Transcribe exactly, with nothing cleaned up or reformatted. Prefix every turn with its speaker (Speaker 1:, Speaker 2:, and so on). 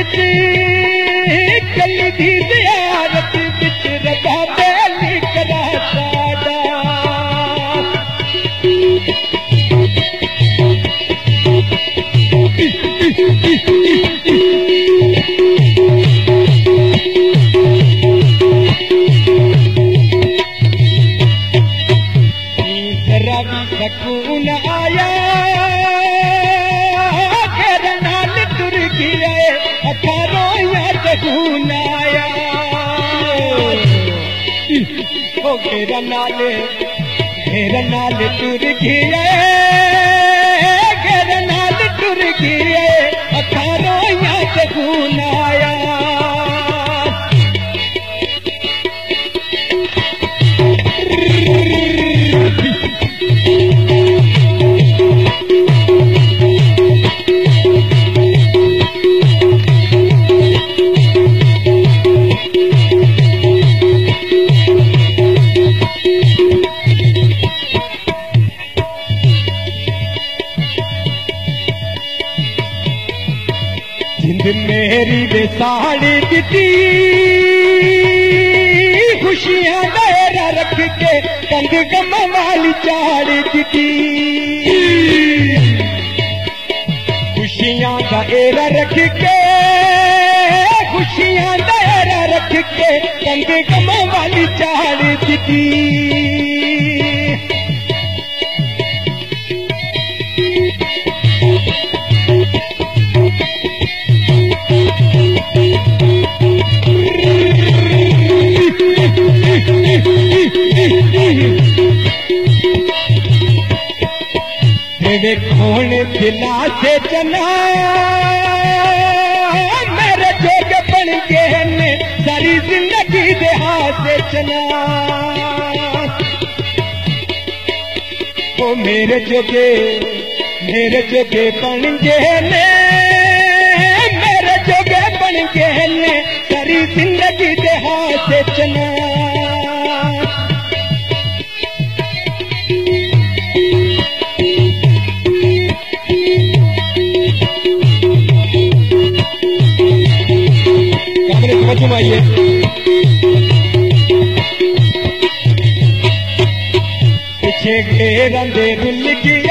Speaker 1: बिच कली दी ज़ियारत बिच रबा बेली करा साडा सकून आया घेरा नाल तुर गया अठारों सकून आया ओ घेरा नाल घेरा नाल तुर गया घेरा नाल तुर गया अठारों सकून आया मेरी बेसाड़ी दिती खुशियां दायरा रख के कंध गम वाली चाड़ दिती खुशियां दायरा रख के खुशियां दायरा रख के कंध गम वाली चाड़ दिती मेरे खून दिला से चना मेरे जोग बन गए ने सारी जिंदगी दे हाथ से चना ओ मेरे जोगे मेरे जोगे बन गए ने मेरे जोगे बन गए ने सारी जिंदगी दे हाथ से चना आइए पीछे घेरा दे रुल गया